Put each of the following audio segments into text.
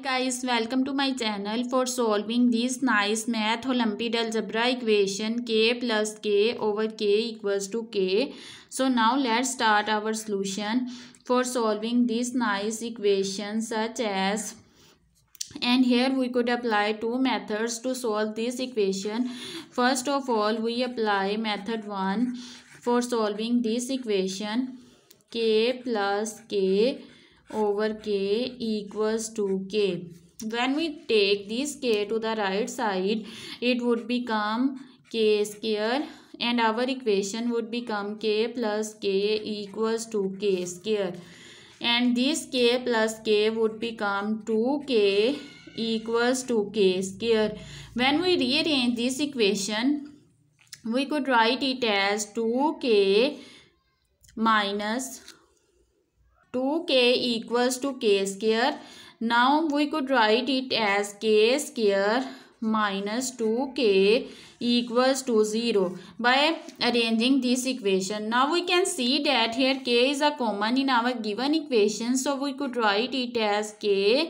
guys, welcome to my channel for solving this nice Math Olympiad algebra equation k plus k over k equals to k. So now let's start our solution for solving this nice equation such as, and here we could apply two methods to solve this equation. First of all, we apply method 1 for solving this equation k plus k over k equals to k. When we take this k to the right side, it would become k square and our equation would become k plus k equals to k square. And this k plus k would become 2k equals to k square. When we rearrange this equation, we could write it as 2k minus 2k equals to k square. Now we could write it as k square minus 2k equals to 0 by arranging this equation. Now we can see that here k is a common in our given equation, so we could write it as k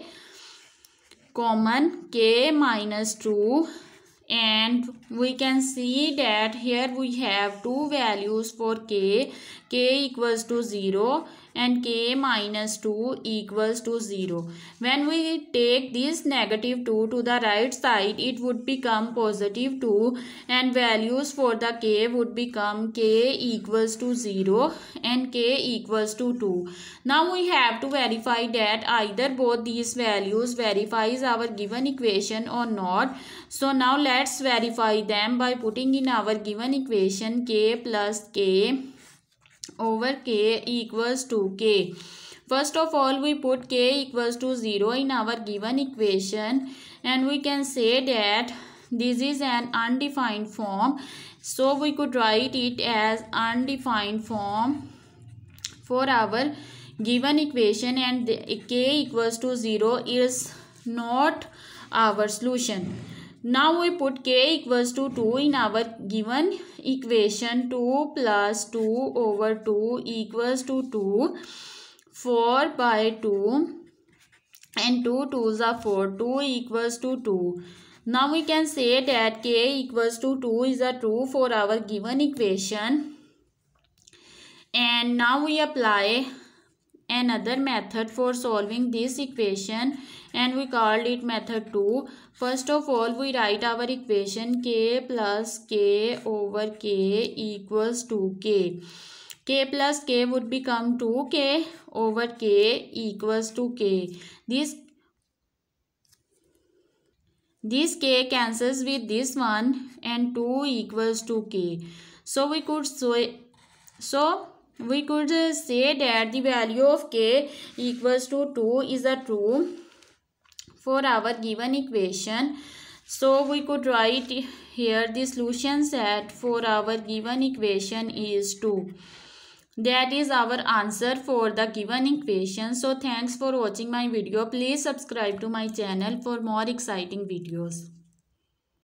common k minus 2, and we can see that here we have two values for k equals to 0 and k minus 2 equals to 0. When we take this negative 2 to the right side, it would become positive 2 and values for the k would become k equals to 0 and k equals to 2. Now we have to verify that either both these values verifies our given equation or not. So now let's verify them by putting in our given equation k plus k over k equals to k. First of all, we put k equals to 0 in our given equation, and we can say that this is an undefined form. So we could write it as undefined form for our given equation, and k equals to 0 is not our solution. Now we put k equals to 2 in our given equation. 2 plus 2 over 2 equals to 2. 4 by 2 and 2 2s are 4. 2 equals to 2. Now we can say that k equals to 2 is a true for our given equation. And now we apply another method for solving this equation, and we called it method 2. First of all, we write our equation k plus k over k equals to k. K plus k would become 2k over k equals to k. This k cancels with this one and 2 equals to k. So we could say that the value of k equals to 2 is a true for our given equation. So we could write here the solution set for our given equation is 2. That is our answer for the given equation. So thanks for watching my video. Please subscribe to my channel for more exciting videos.